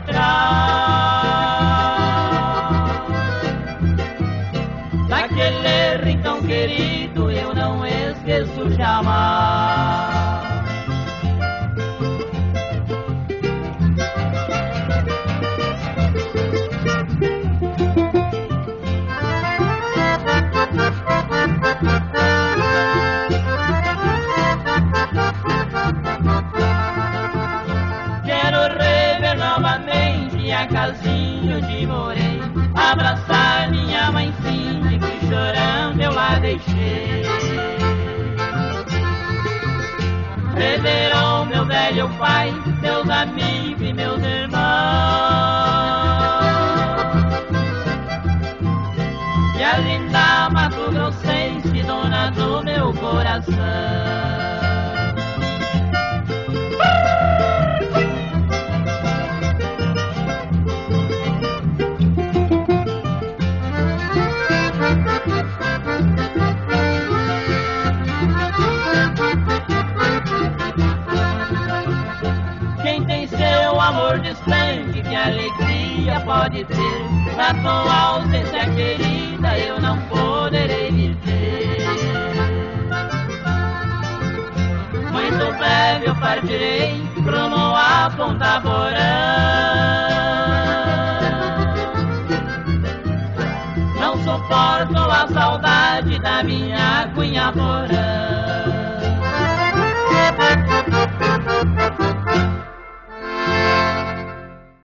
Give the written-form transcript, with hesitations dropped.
trás. Daquele rincão querido eu não esqueço jamais. A casinha onde morei, abraçar minha mãe Cindy, que chorando eu lá deixei. Perderam meu velho pai, meus amigos e meus irmãos, e a linda Mato Grossense, dona do meu coração. Amor distante, que alegria pode ter. Na tua ausência querida eu não poderei viver. Muito breve eu partirei rumo a Ponta Porã. Não suporto a saudade da minha Cunha Porã.